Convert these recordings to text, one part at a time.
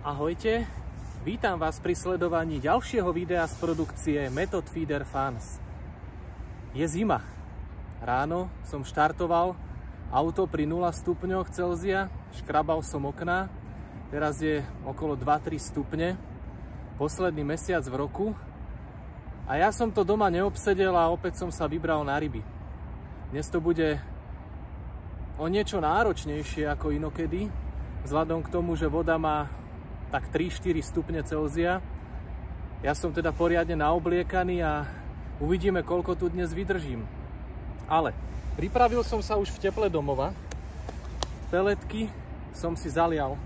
Ahojte, vítam vás pri sledovaní ďalšieho videa z produkcie Method Feeder Fans. Je zima. Ráno som štartoval auto pri 0 stupňoch Celzia, škrabal som okná, teraz je okolo 2-3 stupne, posledný mesiac v roku a ja som to doma neobsedel a opäť som sa vybral na ryby. Dnes to bude o niečo náročnejšie ako inokedy, vzhľadom k tomu, že voda má tak 3-4 stupne Celzia. Ja som teda poriadne naobliekaný a uvidíme, koľko tu dnes vydržím. Ale pripravil som sa už v teple domova. Peletky som si zalial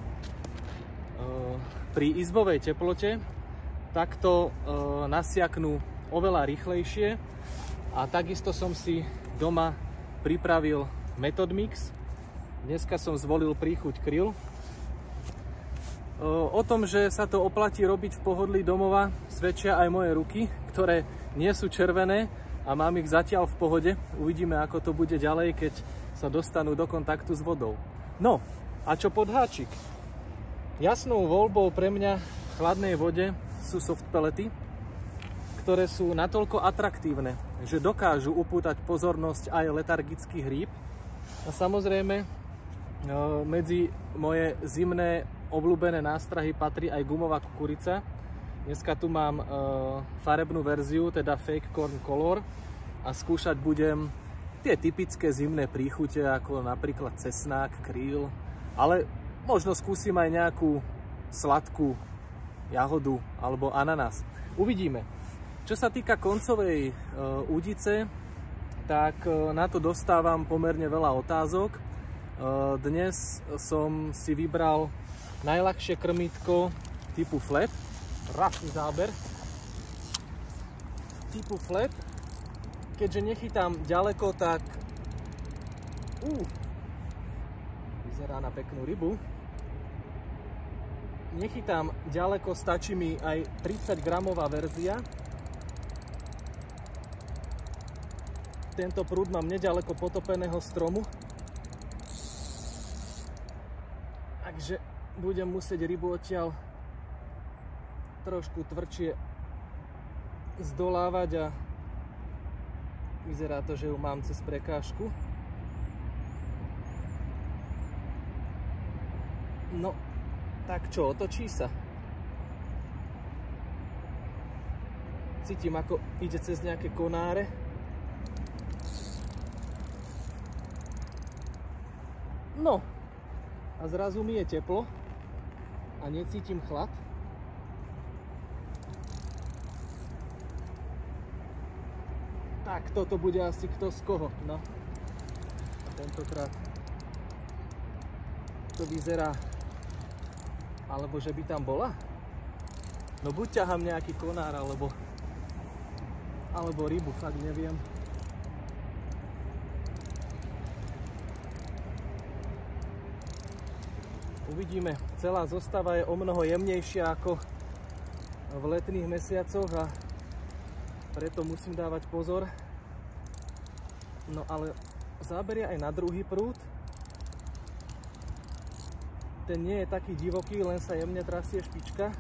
pri izbovej teplote. Takto nasiaknú oveľa rýchlejšie. A takisto som si doma pripravil Method Mix. Dneska som zvolil príchuť Krill. O tom, že sa to oplatí robiť v pohodlí domova, svedčia aj moje ruky, ktoré nie sú červené a mám ich zatiaľ v pohode. Uvidíme, ako to bude ďalej, keď sa dostanú do kontaktu s vodou. No, a čo podháčik? Jasnou voľbou pre mňa v chladnej vode sú soft pelety, ktoré sú natoľko atraktívne, že dokážu upútať pozornosť aj letargických rýb. A samozrejme, medzi moje zimné obľúbené nástrahy patrí aj gumová kukurica. Dneska tu mám farebnú verziu, teda Fake Corn Color, a skúšať budem tie typické zimné príchute, ako napríklad cesnák, krill, ale možno skúsim aj nejakú sladkú jahodu alebo ananás. Uvidíme. Čo sa týka koncovej údice, tak na to dostávam pomerne veľa otázok. Dnes som si vybral najľahšie krmítko typu flat, rafný záber typu flat. Keďže nechytám ďaleko, tak vyzerá na peknú rybu. Nechytám ďaleko, stačí mi aj 30 gramová verzia. Tento prúd mám nedaleko potopeného stromu, takže budem musieť rybu odtiaľ trošku tvrdšie zdolávať a vyzerá to, že ju mám cez prekážku. No, tak čo, otočí sa. Cítim, ako ide cez nejaké konáre. No, a zrazu mi je teplo a necítim chlad. Tak, toto bude asi kto z koho. No, a tentokrát to vyzerá, alebo že by tam bola. No buď ťahám nejaký konár, alebo rybu, fakt neviem. Uvidíme, celá zostava je o mnoho jemnejšia ako v letných mesiacoch a preto musím dávať pozor. No ale záber je aj na druhý prúd. Ten nie je taký divoký, len sa jemne trasie špička.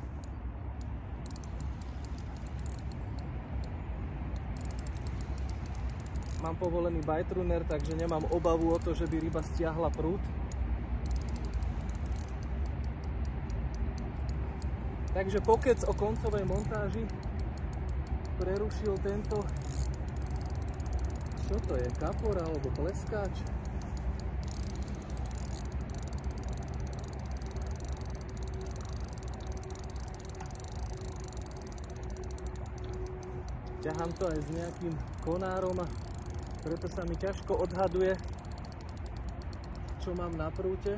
Mám povolený bite runner, takže nemám obavu o to, že by ryba stiahla prúd. Takže pokec o koncovej montáži prerušil tento, čo to je, kapor alebo pleskáč? Ťahám to aj s nejakým konárom a preto sa mi ťažko odhaduje, čo mám na prúte.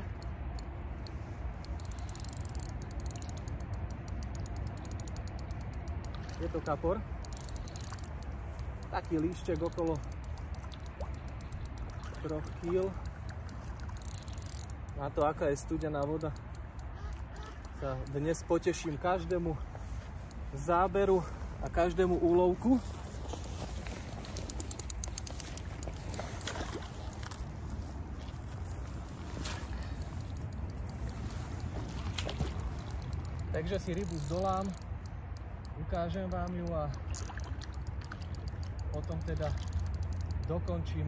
Je to kapor. Taký líštek okolo 3 kg. Na to, aká je studená voda, sa dnes poteším každému záberu a každému úlovku. Takže si rybu zdolám, ukážem vám ju a potom teda dokončím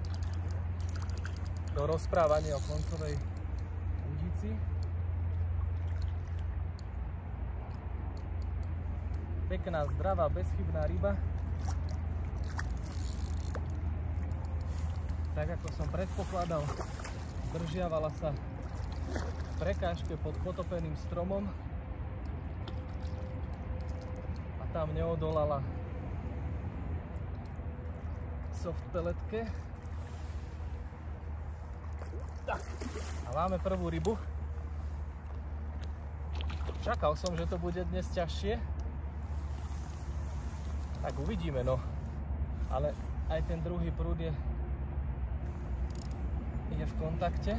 to rozprávanie o koncovej udici. Pekná, zdravá, bezchybná ryba. Tak ako som predpokladal, zdržiavala sa v prekážke pod potopeným stromom a tam neodolala soft peletke. Tak, a máme prvú rybu. Čakal som, že to bude dnes ťažšie. Tak uvidíme, no. Ale aj ten druhý prúd je v kontakte.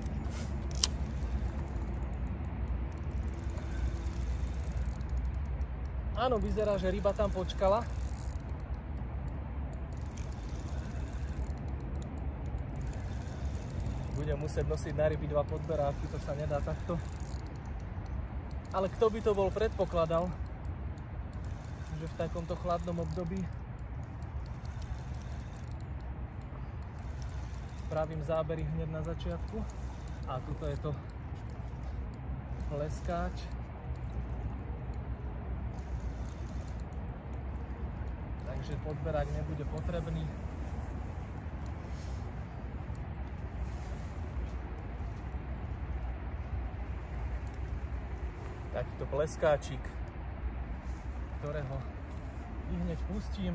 Áno, vyzerá, že ryba tam počkala. Budem musieť nosiť na ryby 2 podberávky, to sa nedá takto. Ale kto by to bol predpokladal, že v takomto chladnom období spravím zábery hneď na začiatku. A tuto je to leskáč. Takže podberák nebude potrebný. Takýto pleskáčik, ktorého i hneď pustím.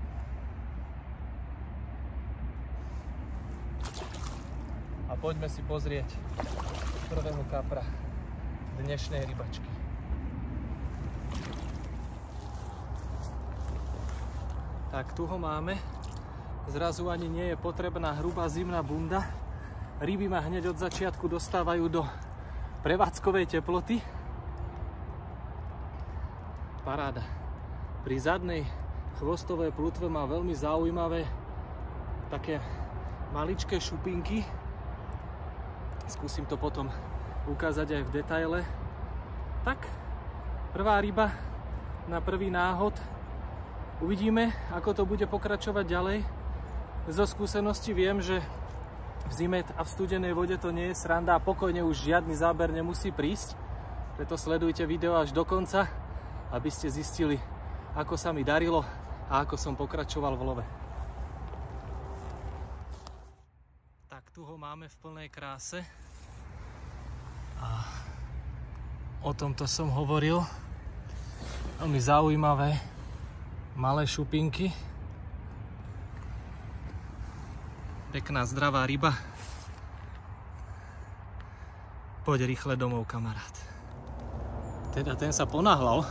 A poďme si pozrieť prvého kapra dnešnej rybačky. Tak tu ho máme. Zrazu ani nie je potrebná hrubá zimná bunda. Ryby ma hneď od začiatku dostávajú do prevádzkovej teploty. Paráda. Pri zadnej chvostovej plutve má veľmi zaujímavé také maličké šupinky. Skúsim to potom ukázať aj v detaile. Tak, prvá ryba na prvý náhod. Uvidíme, ako to bude pokračovať ďalej. Zo skúsenosti viem, že v zime a v studenej vode to nie je sranda a pokojne už žiadny záber nemusí prísť. Preto sledujte video až do konca, aby ste zistili, ako sa mi darilo a ako som pokračoval v love. Tak tu ho máme v plnej kráse. A o tomto som hovoril. Veľmi zaujímavé malé šupinky. Pekná zdravá ryba. Poď rýchle domov, kamarát. Teda ten sa ponáhľal.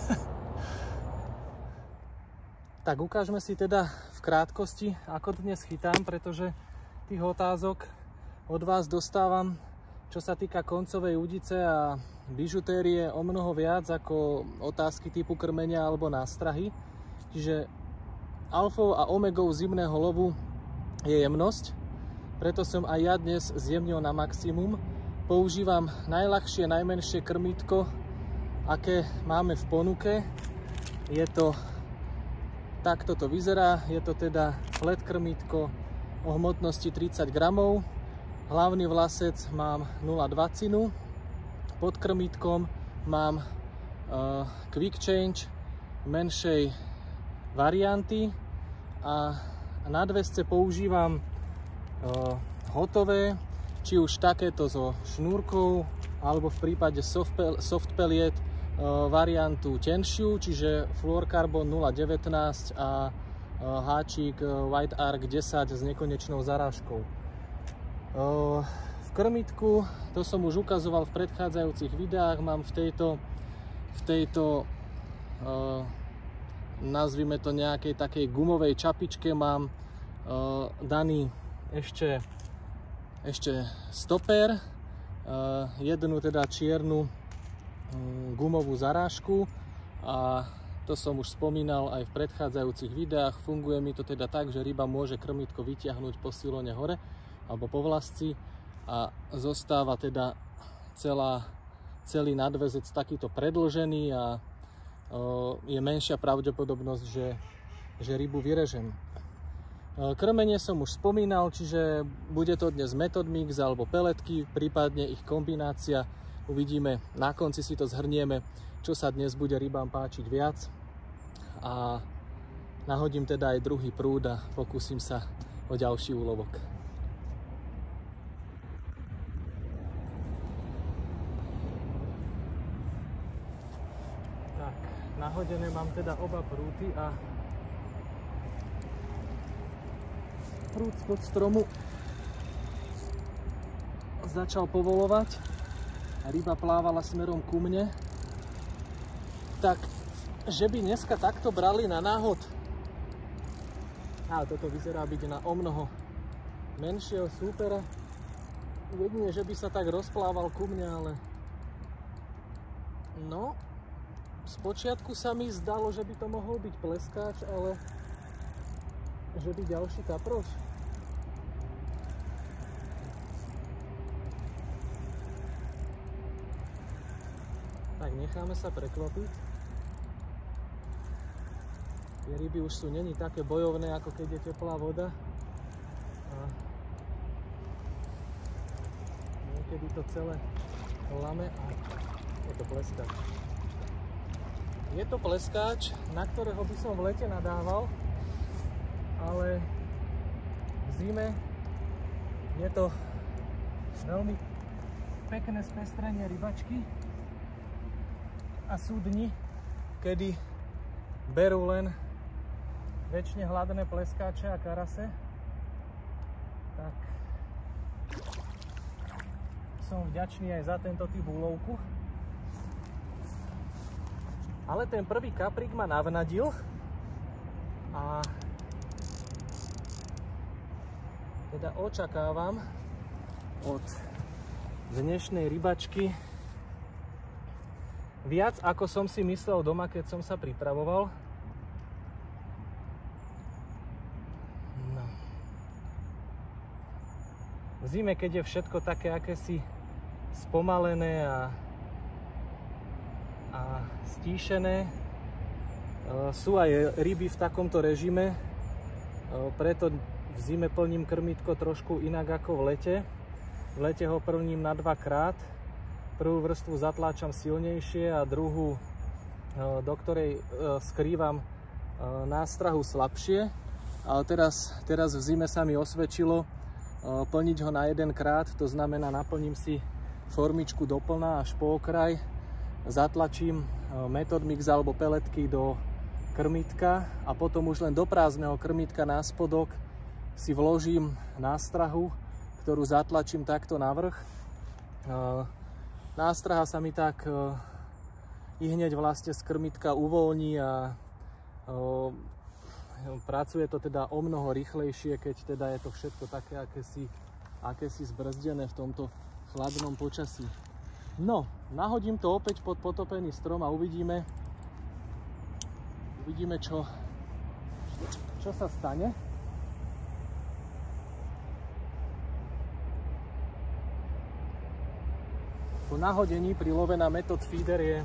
Tak ukážme si teda v krátkosti, ako dnes chytám, pretože tých otázok od vás dostávam, čo sa týka koncovej udice a bižutérie, o mnoho viac ako otázky typu krmenia alebo nástrahy. Čiže alfou a omegou zimného lovu je jemnosť, preto som aj ja dnes zjemnil na maximum. Používam najľahšie, najmenšie krmítko, aké máme v ponuke. Je to, takto to vyzerá, je to teda flat krmítko o hmotnosti 30 gramov. Hlavný vlasec mám 0,20. Pod krmítkom mám quick change menšej varianty a na dvesce používam hotové, či už takéto so šnúrkou alebo v prípade soft pellet variantu tenšiu, čiže fluorcarbon 0,19 a háčik White Ark 10 s nekonečnou zarážkou. V krmitku, to som už ukazoval v predchádzajúcich videách, mám v tejto nazvime to nejakej takej gumovej čapičke, mám daný ešte stoper, jednu teda čiernu gumovú zarážku a to som už spomínal aj v predchádzajúcich videách. Funguje mi to teda tak, že ryba môže krmítko vytiahnuť po silone hore alebo po vlasci a zostáva teda celý nadväzec takýto predĺžený a je menšia pravdepodobnosť, že rybu vyrežem. Krmenie som už spomínal, čiže bude to dnes method mix alebo peletky, prípadne ich kombinácia. Uvidíme, na konci si to zhrnieme, čo sa dnes bude rybám páčiť viac. A nahodím teda aj druhý prúd a pokúsim sa o ďalší úlovok. Tak, nahodené mám teda oba prúty a prúd spod stromu začal povolovať a ryba plávala smerom ku mne. Tak, že by dneska takto brali na náhod. A toto vyzerá byť na omnoho menšieho súpera. Jedine, že by sa tak rozplával ku mne, ale no, spočiatku sa mi zdalo, že by to mohol byť pleskáč, ale že by ďalší kaproš. Tak necháme sa prekvapiť. Tie ryby už sú není také bojovné, ako keď je teplá voda. A niekedy to celé lame a je to pleskáč. Je to pleskáč, na ktorého by som v lete nadával, ale v zime je to veľmi pekné spestrenie rybačky. A sú dni, kedy berú len väčšine hladné pleskáče a karase. Tak som vďačný aj za tento typ úlovku. Ale ten prvý kaprík ma navnadil a teda očakávam od dnešnej rybačky viac, ako som si myslel doma, keď som sa pripravoval. No. V zime, keď je všetko také akési spomalené a stíšené, sú aj ryby v takomto režime, preto v zime plním krmítko trošku inak ako v lete. V lete ho plním na 2-krát. Prvú vrstvu zatláčam silnejšie a druhú, do ktorej skrývam nástrahu slabšie. Ale teraz v zime sa mi osvedčilo plniť ho na 1-krát, to znamená naplním si formičku doplná až po okraj, zatlačím method mix alebo peletky do krmítka a potom už len do prázdneho krmítka na spodok si vložím nástrahu, ktorú zatlačím takto na vrch. Nástraha sa mi tak i hneď vlastne z krmítka uvoľní a pracuje to teda o mnoho rýchlejšie, keď teda je to všetko také akési zbrzdené v tomto chladnom počasí. No, nahodím to opäť pod potopený strom a uvidíme čo sa stane. Po nahodení pri love na method feeder je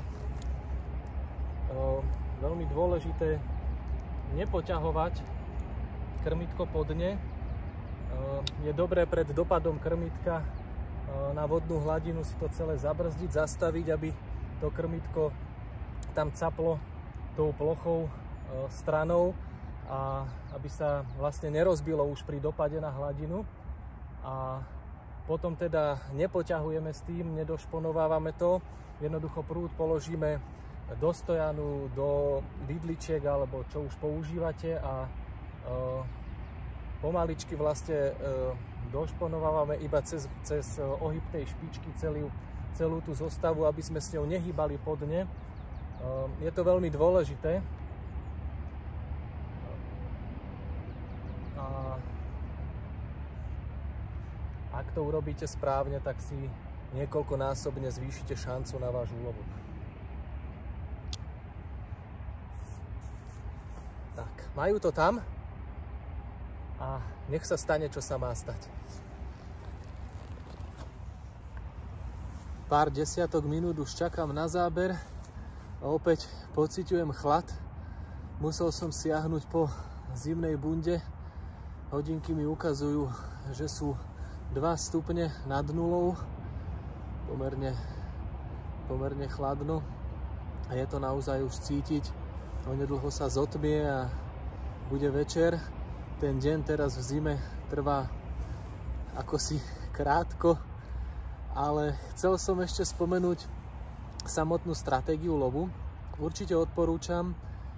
veľmi dôležité nepoťahovať krmítko po dne. Je dobré pred dopadom krmítka na vodnú hladinu si to celé zabrzdiť, zastaviť, aby to krmítko tam caplo tou plochou stranou a aby sa vlastne nerozbilo už pri dopade na hladinu. A potom teda nepoťahujeme s tým, nedošponovávame to, jednoducho prúd položíme do stojanu, do vidličiek alebo čo už používate a pomaličky vlastne došponovávame iba cez ohyb tej špičky celú tú zostavu, aby sme s ňou nehýbali po dne. Je to veľmi dôležité. Ak to urobíte správne, tak si niekoľkonásobne zvýšite šancu na váš úlovok. Tak, majú to tam a nech sa stane, čo sa má stať. pár desiatok minút už čakám na záber a opäť pociťujem chlad. Musel som siahnuť po zimnej bunde. Hodinky mi ukazujú, že sú 2 stupne nad nulou. Pomerne chladno. A je to naozaj už cítiť. Onedlho sa zotmie a bude večer. Ten deň teraz v zime trvá akosi krátko, ale chcel som ešte spomenúť samotnú stratégiu lovu. Určite odporúčam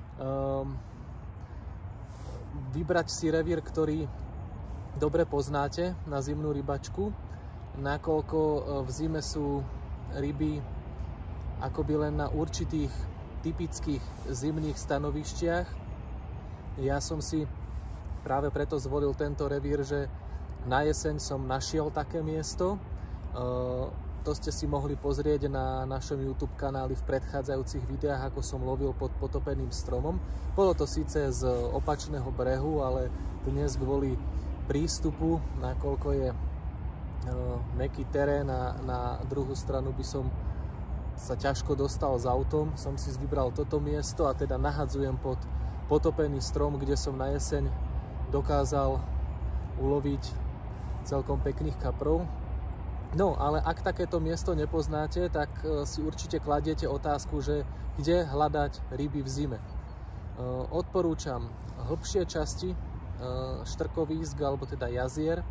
vybrať si revír, ktorý dobre poznáte na zimnú rybačku, nakoľko v zime sú ryby akoby len na určitých typických zimných stanovištiach. Ja som si práve preto zvolil tento revír, že na jeseň som našiel také miesto. To ste si mohli pozrieť na našom YouTube kanáli v predchádzajúcich videách, ako som lovil pod potopeným stromom. Bolo to síce z opačného brehu, ale dnes kvôli prístupu, nakoľko je mäkký terén a na druhú stranu by som sa ťažko dostal s autom, som si vybral toto miesto a teda nahadzujem pod potopený strom, kde som na jeseň dokázal uloviť celkom pekných kaprov. No, ale ak takéto miesto nepoznáte, tak si určite kladiete otázku, že kde hľadať ryby v zime. Odporúčam hlbšie časti štrkovísk alebo teda jazier.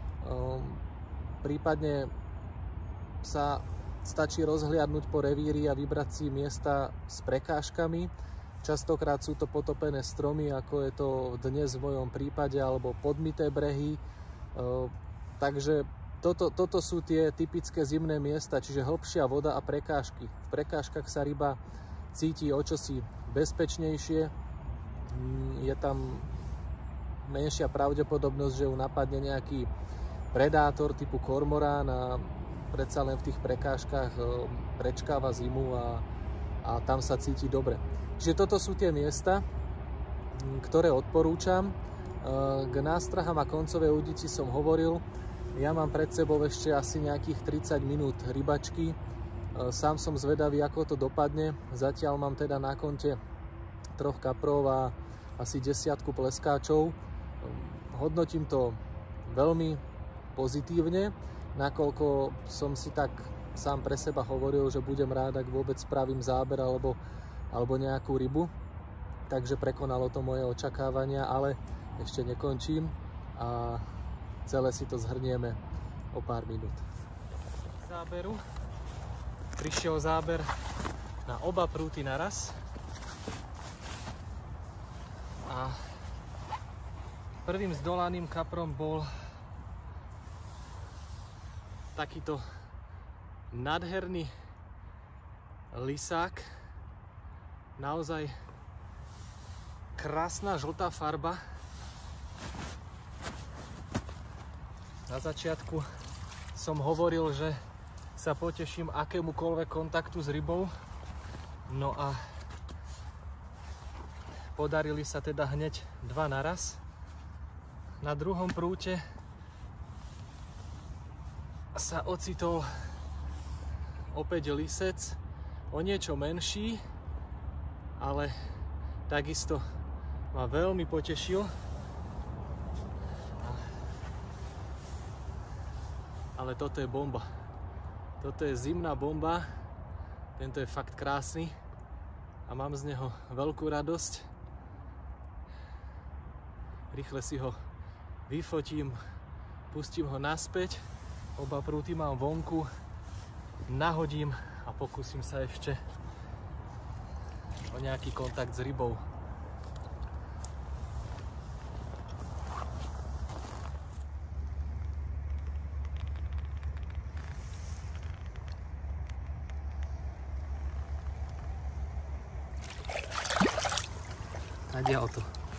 Prípadne sa stačí rozhliadnúť po revíri a vybrať si miesta s prekážkami. Častokrát sú to potopené stromy, ako je to dnes v mojom prípade, alebo podmité brehy. Takže toto sú tie typické zimné miesta, čiže hlbšia voda a prekážky. V prekážkach sa ryba cíti o čosi bezpečnejšie. Je tam menšia pravdepodobnosť, že ju napadne nejaký predátor typu kormorán a predsa len v tých prekážkach prečkáva zimu a tam sa cíti dobre. Čiže toto sú tie miesta, ktoré odporúčam. K nástrahám a koncovej udici som hovoril. Ja mám pred sebou ešte asi nejakých 30 minút rybačky. Sám som zvedavý, ako to dopadne. Zatiaľ mám teda na konte 3 kaprov a asi 10 pleskáčov. Hodnotím to veľmi pozitívne, nakoľko som si tak sám pre seba hovoril, že budem rád, ak vôbec spravím záber alebo nejakú rybu. Takže prekonalo to moje očakávania, ale ešte nekončím a celé si to zhrnieme o pár minút. Záberu prišiel záber na oba prúty naraz a prvým zdolaným kaprom bol takýto nádherný lisák, naozaj krásna žltá farba. Na začiatku som hovoril, že sa poteším akémukoľvek kontaktu s rybou. No a podarili sa teda hneď 2 naraz. Na druhom prúte sa ocitol opäť lisec, o niečo menší, ale takisto ma veľmi potešil. Ale toto je bomba. Toto je zimná bomba. Tento je fakt krásny a mám z neho veľkú radosť. Rýchle si ho vyfotím, pustím ho naspäť. Oba prúty mám vonku, nahodím a pokúsim sa ešte o nejaký kontakt s rybou. Nadiaľ to.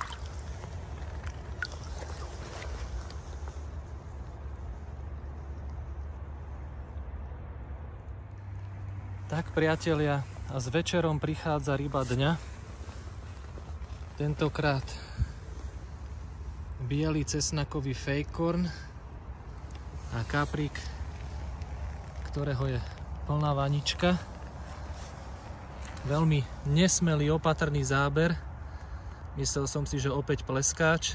Tak, priatelia, a s večerom prichádza ryba dňa. Tentokrát biely cesnakový fakecorn a kaprík, ktorého je plná vanička. Veľmi nesmelý, opatrný záber. Myslel som si, že opäť pleskáč.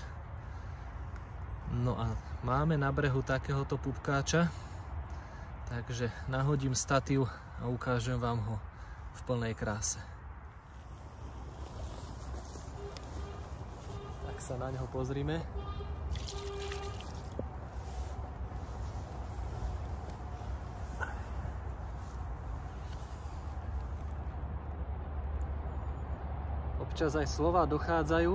No a máme na brehu takéhoto pupkáča. Takže nahodím statív a ukážem vám ho v plnej kráse. Tak sa na neho pozrime. Občas aj slova dochádzajú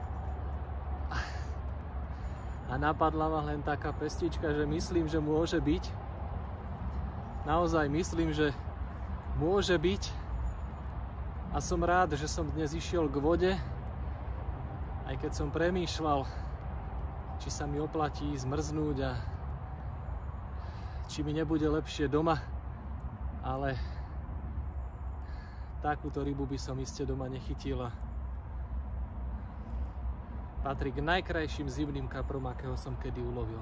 a napadla ma len taká pestička, že myslím, že môže byť. Naozaj myslím, že môže byť a som rád, že som dnes išiel k vode, aj keď som premýšľal, či sa mi oplatí zmrznúť a či mi nebude lepšie doma, ale takúto rybu by som iste doma nechytil a patrí k najkrajším zimným kaprom, akého som kedy ulovil.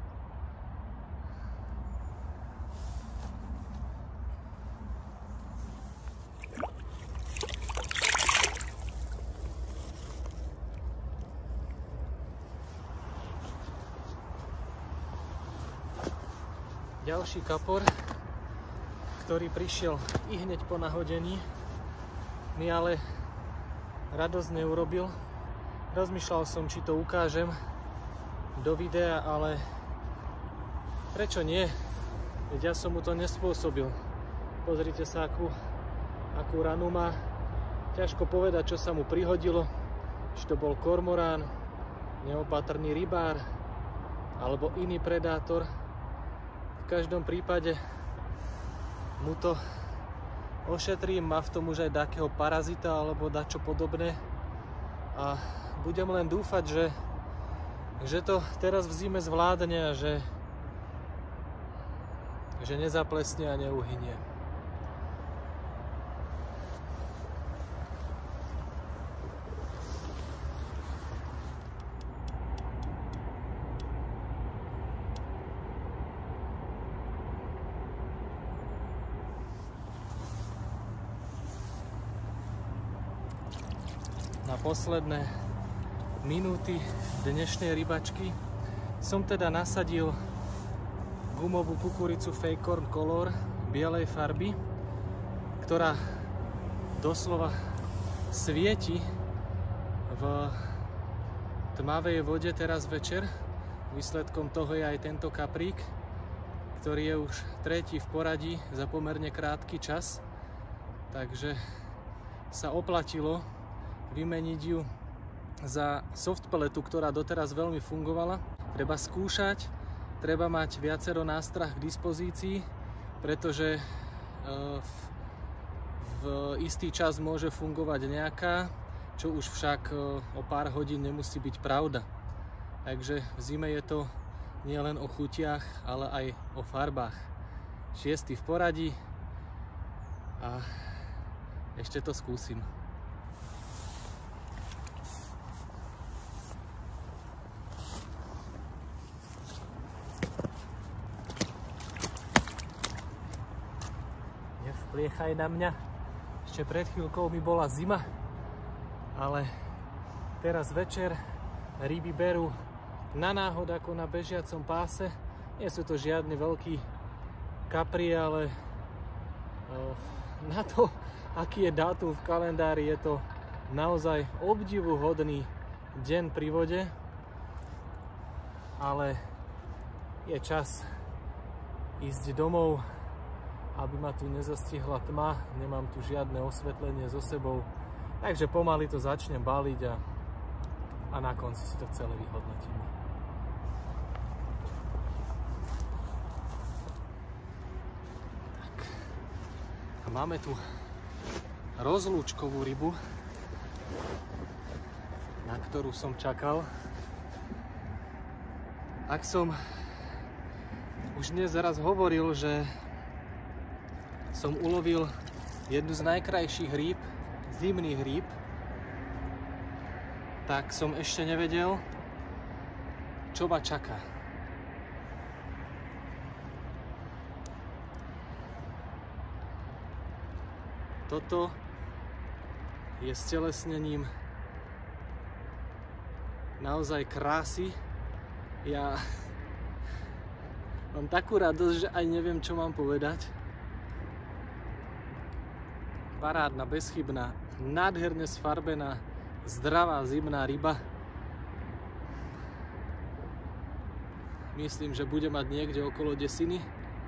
Ďalší kapor, ktorý prišiel i hneď po nahodení, mi ale radosť neurobil. Rozmýšľal som, či to ukážem do videa, ale prečo nie? Veď ja som mu to nespôsobil. Pozrite sa, akú ranu má. Ťažko povedať, čo sa mu prihodilo. Či to bol kormorán, neopatrný rybár alebo iný predátor. V každom prípade mu to ošetrím, má v tom už aj takého parazita alebo dačo podobné a budem len dúfať, že to teraz v zime zvládne a že nezaplesne a neuhynie. Na posledné minúty dnešnej rybačky som teda nasadil gumovú kukuricu Fakecorn Color bielej farby, ktorá doslova svieti v tmavej vode teraz večer. Výsledkom toho je aj tento kaprík, ktorý je už tretí v poradí za pomerne krátky čas, takže sa oplatilo vymeniť ju za soft peletu, ktorá doteraz veľmi fungovala. Treba skúšať, treba mať viacero nástrah k dispozícii, pretože v istý čas môže fungovať nejaká, čo už však o pár hodín nemusí byť pravda. Takže v zime je to nielen o chutiach, ale aj o farbách. 6. v poradí a ešte to skúsim. Nevpliechaj na mňa. Ešte pred chvíľkou mi bola zima, ale teraz večer ryby berú na náhod ako na bežiacom páse. Nie sú to žiadny veľký kapri, ale na to, aký je dátum v kalendári, je to naozaj obdivuhodný deň pri vode, ale je čas ísť domov, aby ma tu nezastihla tma, nemám tu žiadne osvetlenie so sebou, takže pomaly to začnem baliť a na konci si to celé vyhodnotíme. Tak. A máme tu rozlúčkovú rybu, na ktorú som čakal. Ak som už dnes raz hovoril, že som ulovil jednu z najkrajších rýb, zimných rýb, tak som ešte nevedel, čo ma čaká. toto je stelesnením naozaj krásy. Ja mám takú radosť, že aj neviem, čo mám povedať. Parádna, bezchybná, nádherne sfarbená, zdravá zimná ryba. Myslím, že bude mať niekde okolo 10,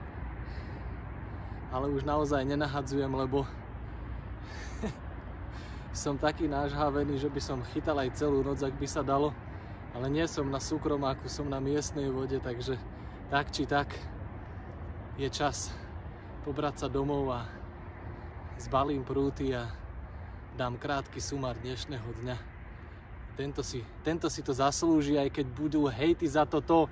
ale už naozaj nenahadzujem, lebo som taký nážhavený, že by som chytal aj celú noc, ak by sa dalo. Ale nie som na súkromáku, som na miestnej vode, takže tak či tak je čas pobrať sa domov a zbalím prúty a dám krátky sumár dnešného dňa. Tento si to zaslúži, aj keď budú hejty za toto.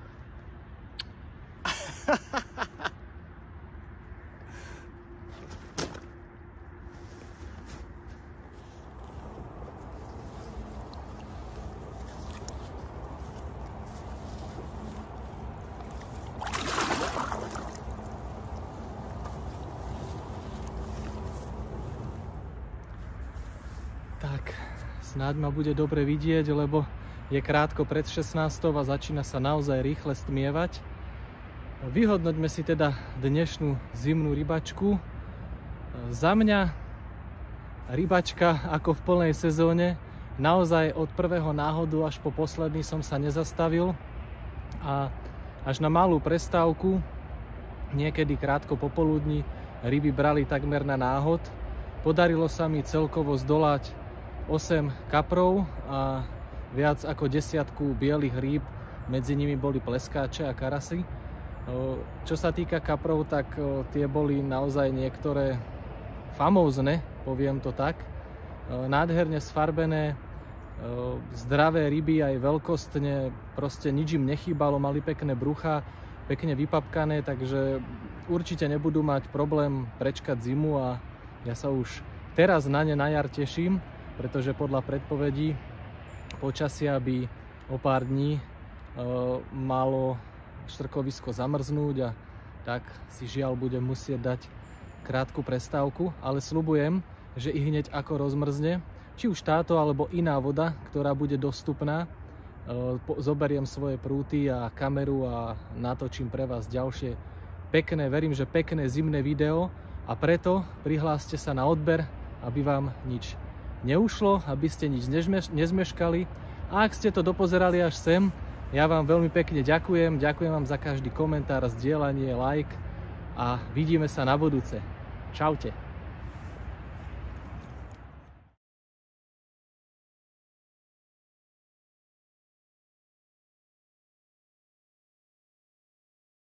Tak, snáď ma bude dobre vidieť, lebo je krátko pred 16 a začína sa naozaj rýchle stmievať. Vyhodnoťme si teda dnešnú zimnú rybačku. Za mňa rybačka ako v plnej sezóne. Naozaj od prvého náhodu až po posledný som sa nezastavil. A až na malú prestávku, niekedy krátko popoludní, ryby brali takmer na náhod. Podarilo sa mi celkovo zdolať 8 kaprov a viac ako 10 bielých rýb. Medzi nimi boli pleskáče a karasy. Čo sa týka kaprov, tak tie boli naozaj niektoré famózne, poviem to tak. Nádherne sfarbené, zdravé ryby aj veľkostne, proste nič im nechýbalo, mali pekné brucha, pekne vypapkané, takže určite nebudú mať problém prečkať zimu a ja sa už teraz na ne na jar teším, pretože podľa predpovedí počasia by o pár dní malo štrkovisko zamrznúť a tak si žiaľ budem musieť dať krátku prestávku, ale sľubujem, že i hneď ako rozmrzne, či už táto alebo iná voda, ktorá bude dostupná, zoberiem svoje prúty a kameru a natočím pre vás ďalšie pekné, verím, že pekné zimné video a preto prihláste sa na odber, aby vám nič neušlo, aby ste nič nezmeškali a ak ste to dopozerali až sem, ja vám veľmi pekne ďakujem vám za každý komentár, zdieľanie, like a vidíme sa na budúce. Čaute.